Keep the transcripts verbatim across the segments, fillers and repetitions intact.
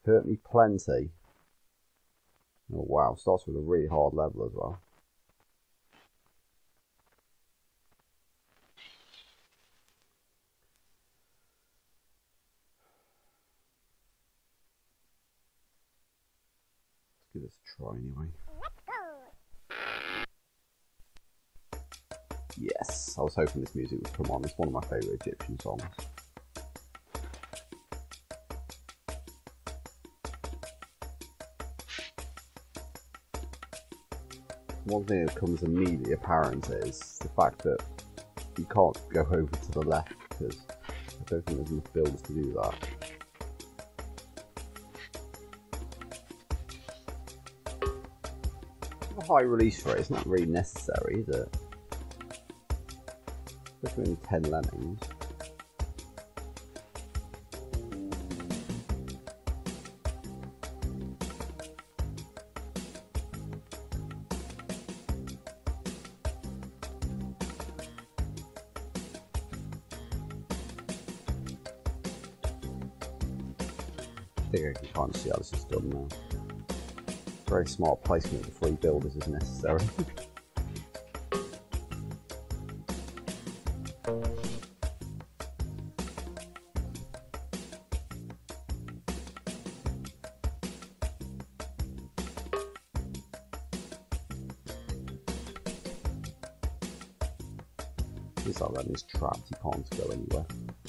Hurt me plenty. Oh wow, starts with a really hard level as well. Let's give this a try anyway. Yes, I was hoping this music would come on. It's one of my favourite Egyptian songs. One thing that becomes immediately apparent is the fact that you can't go over to the left because I don't think there's enough builds to do that. A high release rate is not really necessary, is it? Especially only ten lemmings. I think I can kind of see how this is done now. Very smart placement of the three builders is necessary. He's like that, he's trapped, he can't go anywhere.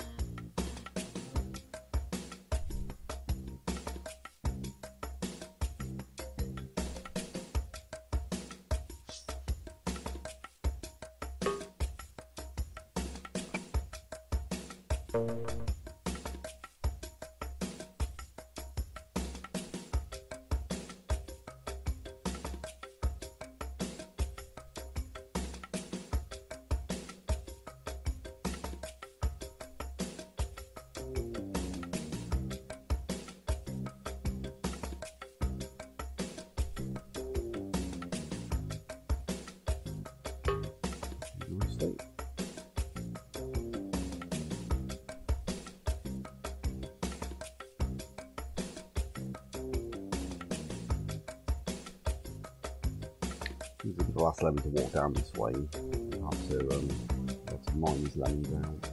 The last lemon to walk down this way. I have to, um, have to mine these lemons out.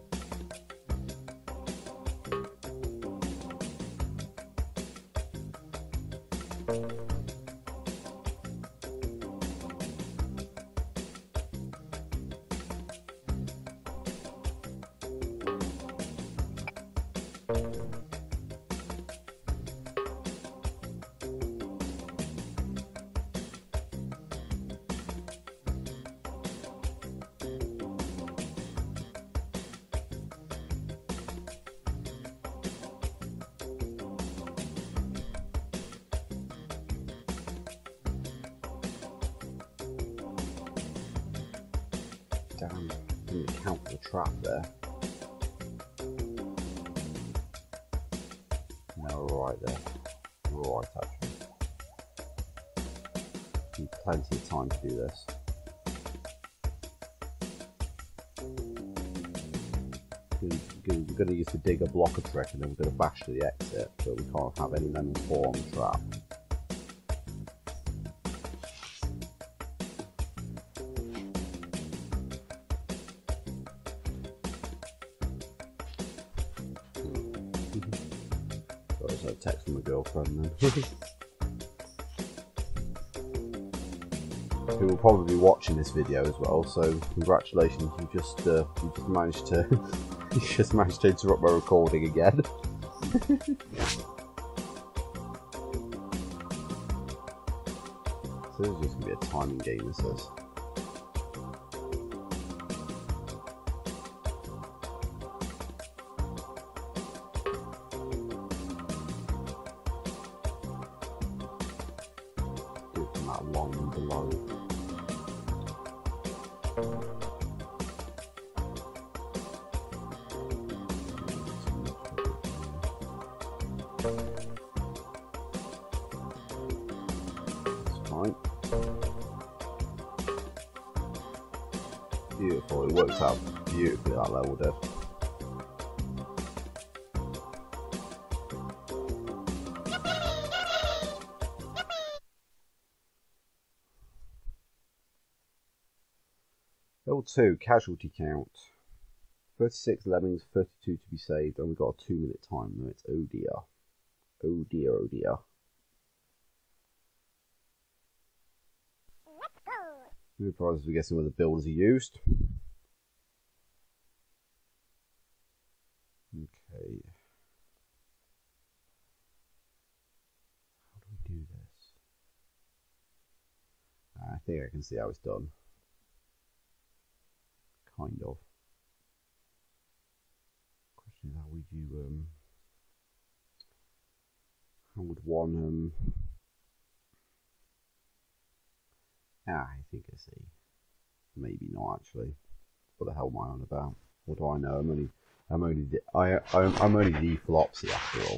Damn, didn't account for the trap there. No, we're right there. We're right actually. Need plenty of time to do this. We're going to use the digger blocker trick and then we're going to bash to the exit, but we can't have any lemons fall on the trap. Got a text from my girlfriend then. Who will probably be watching this video as well, so congratulations, you just uh, you just managed to you just managed to interrupt my recording again. So this is just gonna be a timing game, this is. Do it from that line below. That's fine. Beautiful, it worked out beautifully that level did. Level two, casualty count. thirty-six lemmings, thirty-two to be saved, and we've got a two minute time limit. Oh dear. Oh dear, oh dear. New prizes, we're guessing where the builders are used. Okay. How do we do this? I think I can see how it's done. Kind of. Question is, how would you um how would one um ah I think I see. Maybe not actually. What the hell am I on about? What do I know? I'm only I'm only the, I I'm, I'm only the Flopsy after all.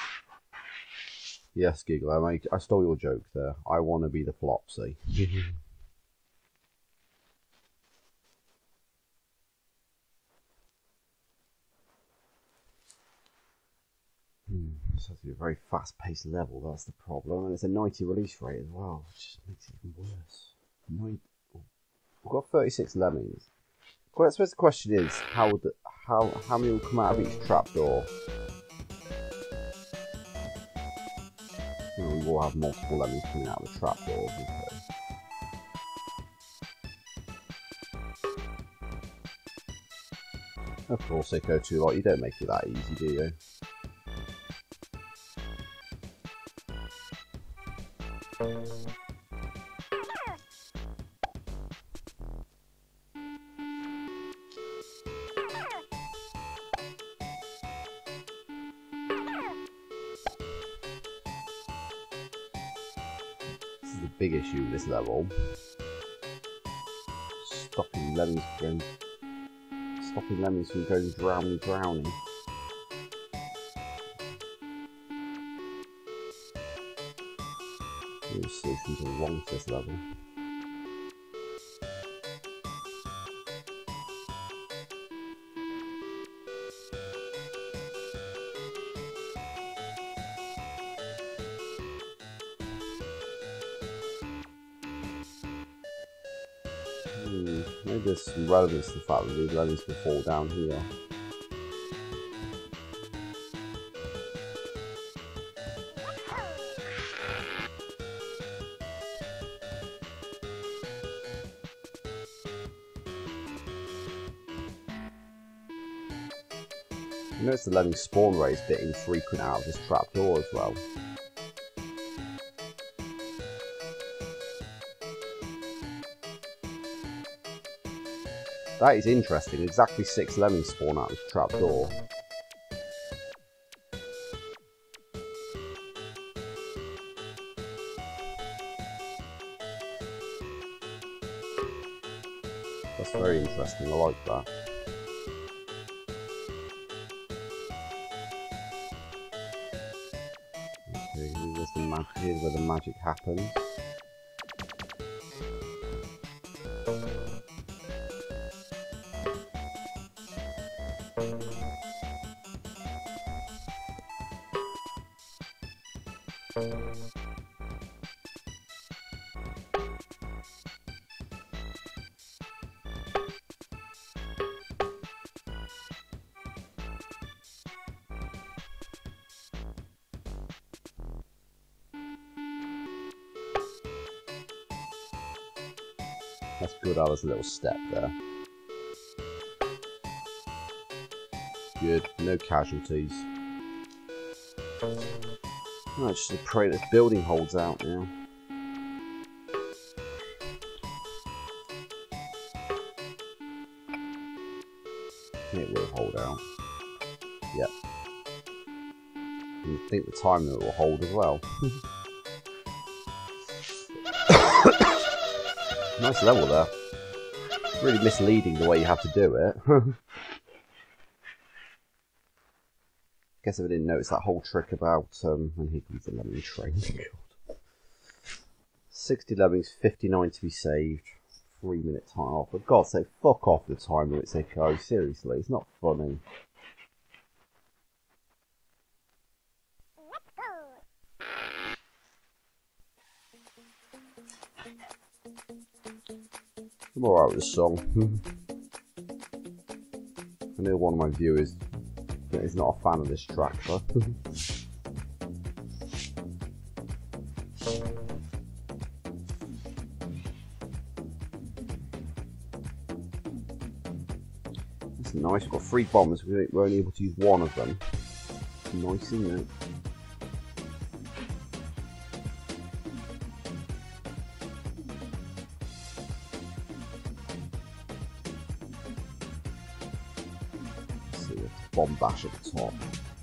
Yes, Giggle, I made, I stole your joke there. I want to be the Flopsy. Hmm, this has to be a very fast-paced level, that's the problem. And it's a ninety release rate as well, which just makes it even worse. ninety, oh, we've got thirty-six lemmings. I suppose the question is, how would the, how how many will come out of each trapdoor? You know, we will have multiple lemmings coming out of the trapdoors. Okay. Of course, they go too lot. You don't make it that easy, do you? This is the big issue with this level. Stopping lemmings from stopping lemmings from going drowning, drowning. New solutions are wrong to this level. Hmm, maybe there's some relevance to the fact that these lemmings can fall down here. You notice the lemming spawn rate is a bit infrequent out of this trapdoor as well. That is interesting, exactly six lemmings spawn out of this trapdoor. That's very interesting, I like that. Okay, here's, the mag here's where the magic happens. That's good, that was a little step there. Good, no casualties. Oh, just pray this building holds out now. It will hold out. Yep. And I think the time limit will hold as well. Nice level there. It's really misleading the way you have to do it. Guess if I didn't notice that whole trick about um and here comes the lemming train. sixty lemmings, fifty-nine to be saved. Three minute time off. For God's sake, fuck off the time limit, Sicko. Seriously, it's not funny. I'm alright with the song. I know one of my viewers is not a fan of this track, though. It's nice. We've got three bombers. We're only able to use one of them. It's nice, isn't it? Bomb bash at the top.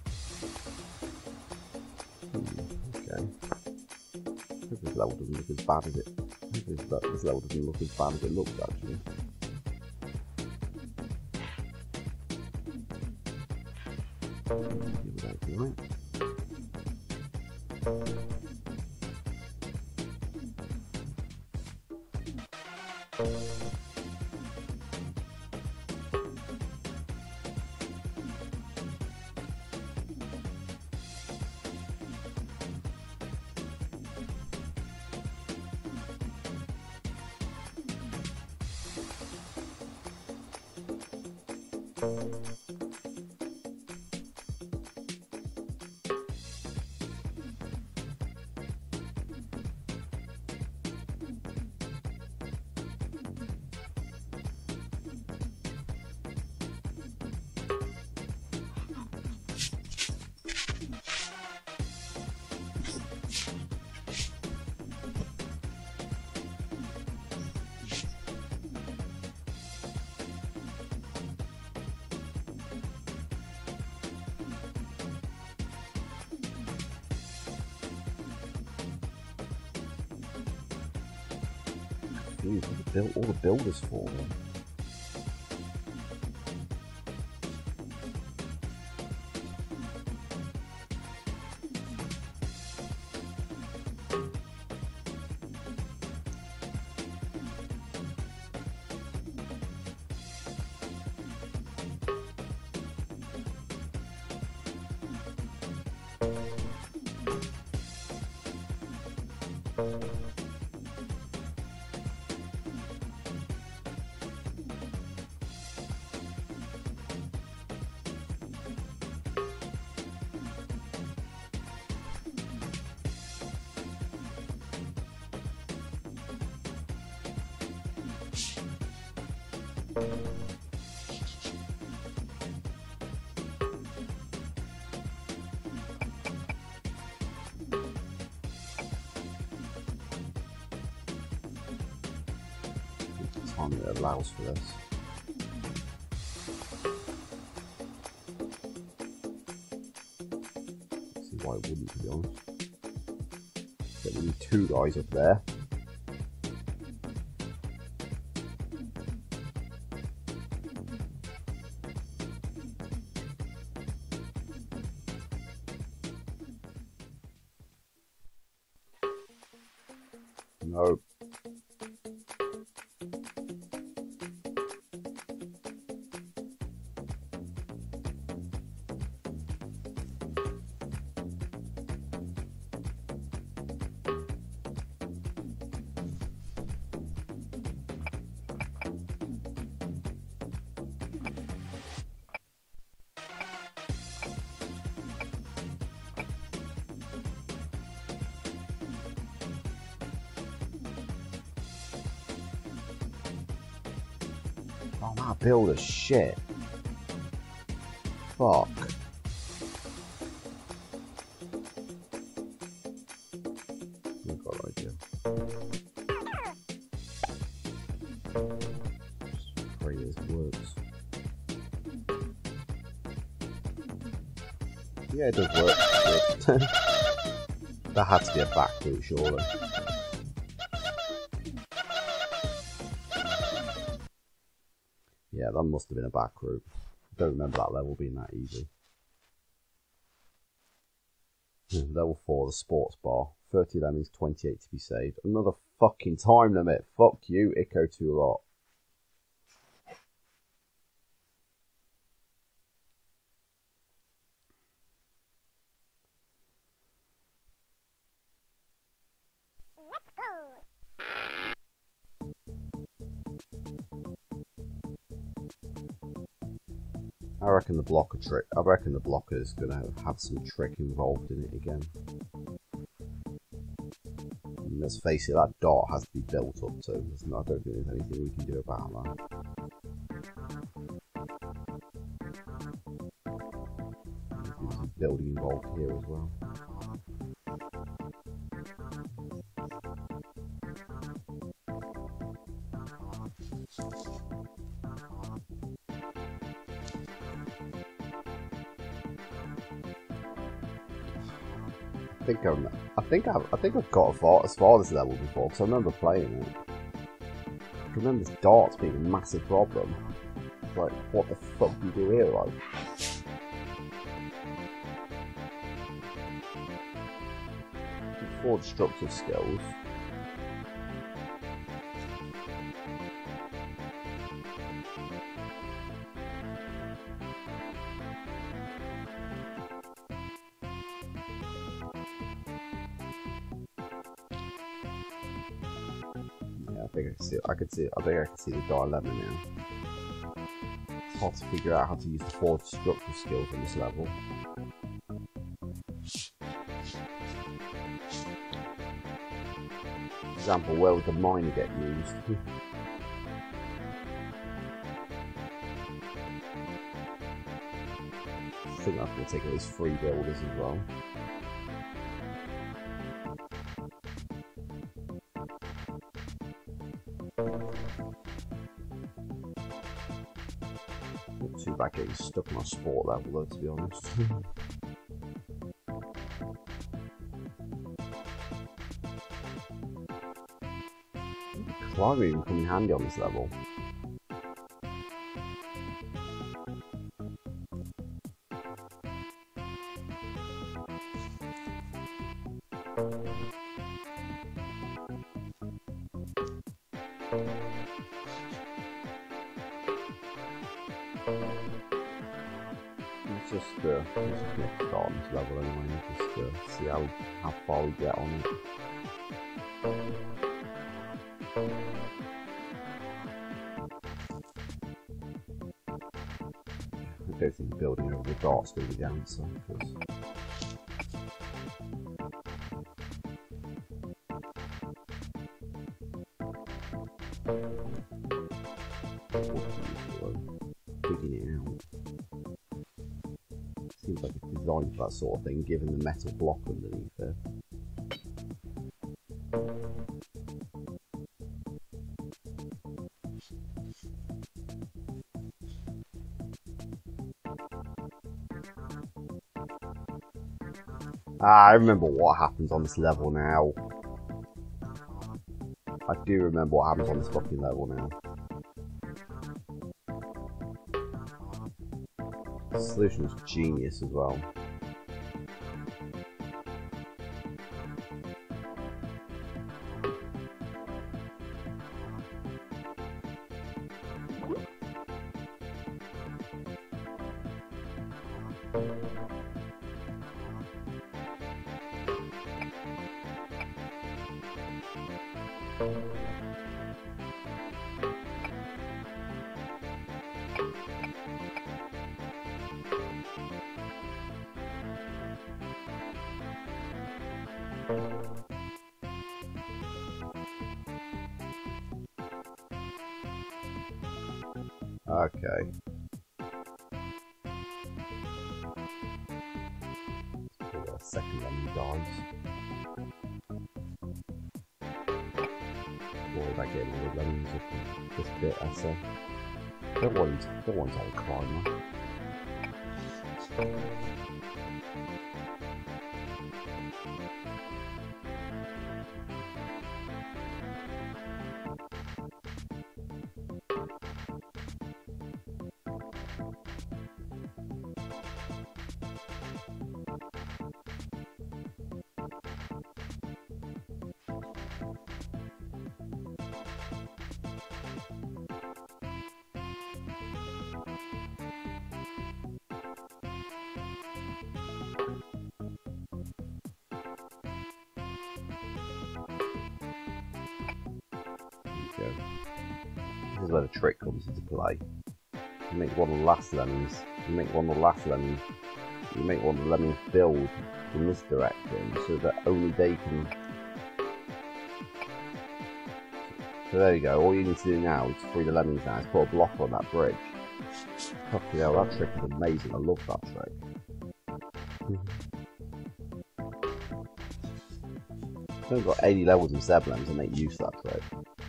Hmm, okay. I hope this level doesn't look as bad as it. I hope this, this level doesn't look as bad as it looks actually. Right. Jeez, all the, build, all the builders for them. Time that allows for this. Let's see why it wouldn't, to be honest. But we need two guys up there. No. Oh, my builder's shit. Fuck. I've got an idea. Just pray this works. Yeah, it does work. That had to be a back route, surely. Yeah, that must have been a back route. I don't remember that level being that easy. Level four, the sports bar. thirty lemons, twenty-eight to be saved. Another fucking time limit. Fuck you, Echo too lot. I reckon the blocker trick. I reckon the blocker is gonna have some trick involved in it again. And let's face it, that dot has to be built up to. I don't think there's anything we can do about that. There's some building involved here as well. I think I'm, I think I've, I think I've got far, as far as this level before, because I remember playing it. I remember this darts being a massive problem. Like, what the fuck do you do here, like? Four destructive skills. I think I can see. I could see. I think I can see the dilemma now. It's hard to figure out how to use the four destructive skills on this level. For example, where would the miner get used? I think that's going to take at least three builders as well. Not too bad getting stuck on my sport level though, to be honest. Climbing can come in handy on this level. Let's just, uh, let's just get started on this level anyway, just uh, see how, how far we get on it. I don't think building over the dart's going to be the answer. Because digging it out seems like it's designed for that sort of thing, given the metal block underneath it. Ah, I remember what happens on this level now. I do remember what happens on this fucking level now. The solution is genius as well. Okay. Let's put a second one dies. Worry about getting all the lemons up this bit, I say. Don't want, don't want to have a climber. This is where the trick comes into play. You make one of the last lemons You make one of the last lemons. You make one of the lemons build from this direction, so that only they can. So there you go. All you need to do now is free the lemons now. Is put a block on that bridge. Fucking hell, that trick is amazing. I love that trick. I've only got eighty levels in Zeblems and make use of that trick.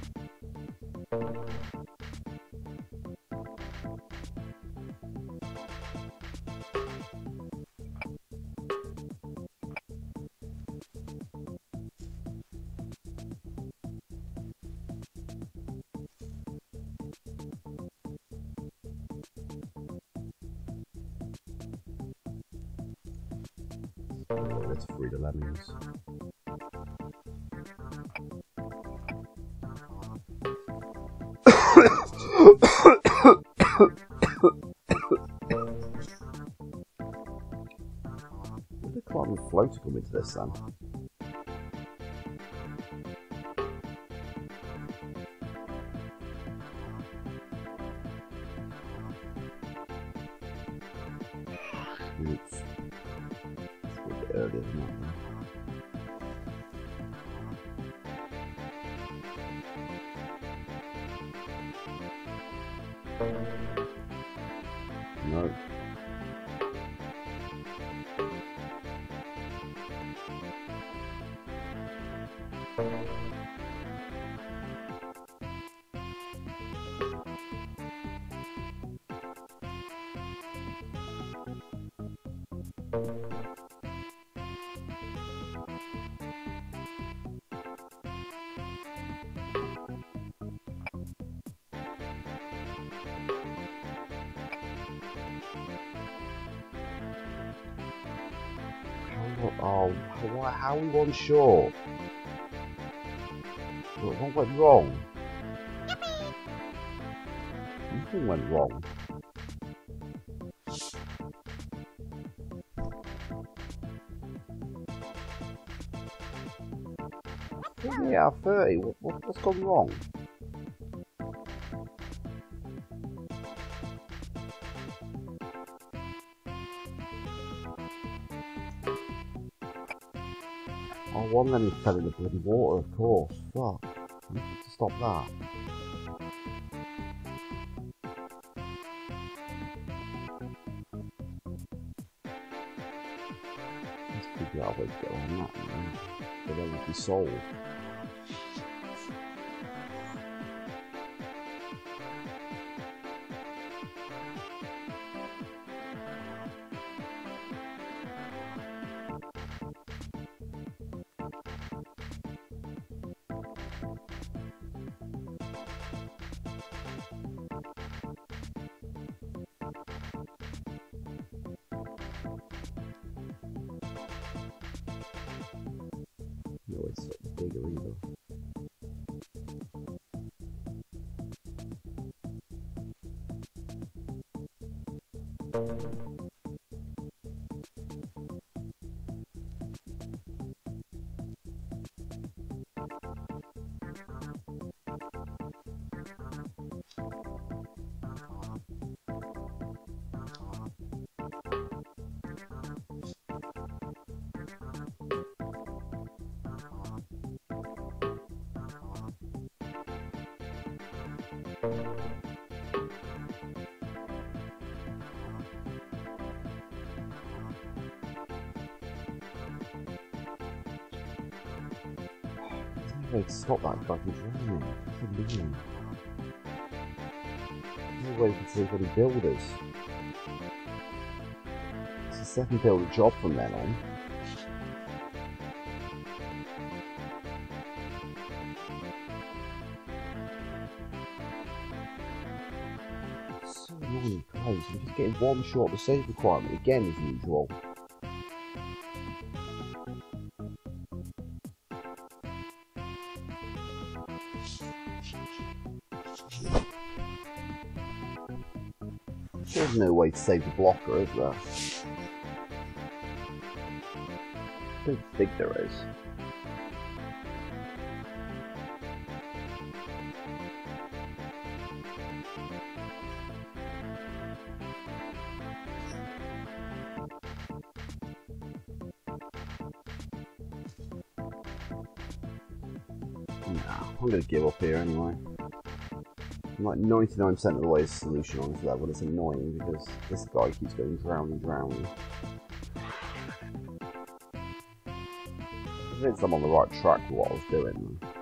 Let's free the lemons. Where did the carbon floater come into this then? Oops. It's a bit earlier than that now. No. Oh, how, how are we one short? What, what went wrong? Nothing went wrong. Yeah, thirty. What, what, what's gone wrong? Oh, one lemon fell in the bloody water, of course. Fuck. I need to stop that. Let's figure out a way to get around that, man. But then it'll be solved. No, it's bigger either. Way to stop that fucking drowning. What are you doing? No way to save any builders. It's a second builder job from then on. So annoying close. I'm just getting one short of the save requirement again as usual. There's no way to save the blocker, is there? I don't think there is. Nah, I'm going to give up here anyway. I'm like ninety-nine percent of the way to solution on this level. It's annoying because this guy keeps going drowning, drowning. I think I'm on the right track for what I was doing.